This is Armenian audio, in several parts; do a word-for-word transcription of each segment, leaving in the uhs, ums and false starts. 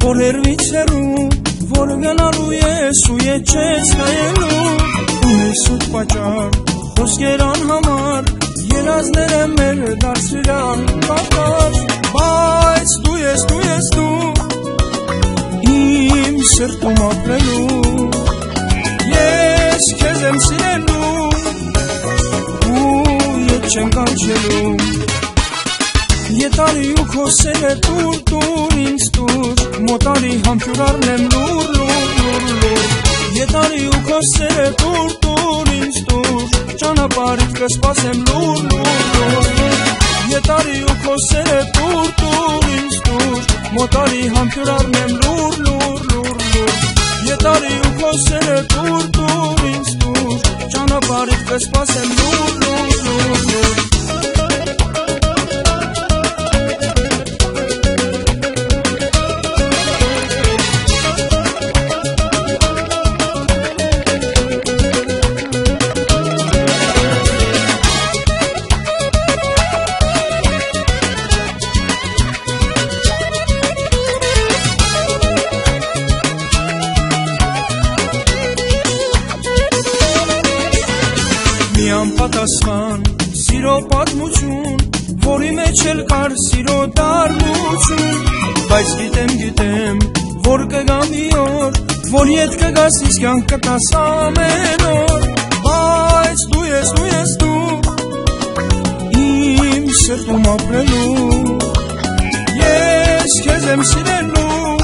որ հերվիցերու, որ գնալու ես ու եչես կայելու, ու ես ուտ պաճար, խոսկերան համար, երազներ եմ մեր դարձրիլան կապար, բայց դու ես, դու ես դու, իմ սրտում ապրելու, ես քեզ եմ սիրելու, ու ետ չեմ կանչելու, Ետարի ու քո սերը տուր, տուր ինձ տուր, մոտարի համբյուրարն եմ լուր, լուր, լուր, լուր, Ետարի ու քո սերը տուր, տուր ինձ տուր, ճանապարհիդ կսպասեմ լուր, լուր, լուր, Ետարի ու քո սերը տուր, տուր ինձ տուր, մոտարի համբյուրարն եմ լուր, լուր, լուր, լուր, Ետարի ու քո սերը տուր, տուր ինձ տուր, ճանապարհիդ կսպասեմ լուր, լուր, լուր, լուր Պատասխան, սիրո պատմություն, որի մեջ էլ կար սիրո դառնություն, բայց գիտեմ, գիտեմ, որ կգա մի օր, որ ետ կգաս ինձ կյանք կտաս ամեն օր, բայց դու ես, դու ես դու, իմ սրտում ապրելու, ես քեզ եմ սիրելու,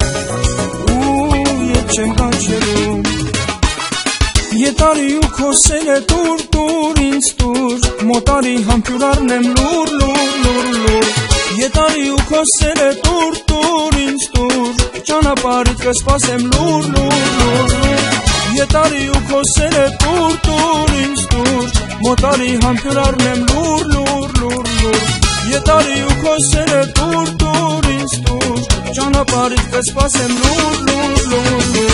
ու ետ չեմ կանչելու, Ետարի ու քո սերը տուր, տուր ինձ տուր, մոտարի համբյուրարն եմ լուր, լուր, լուր, լուր, Ետարի ու քո սերը տուր, տուր ինձ տուր, ճանապարհիդ կսպասեմ լուր, լուր, լուր, լուր, Ետարի ու քո սերը տուր, տուր ինձ տուր, մոտարի համբյուրարն եմ լուր, լուր, լուր, լուր, Ետարի ու քո սերը տուր, տուր ինձ տուր, ճանապարհիդ կսպասեմ լուր, լուր, լուր, լուր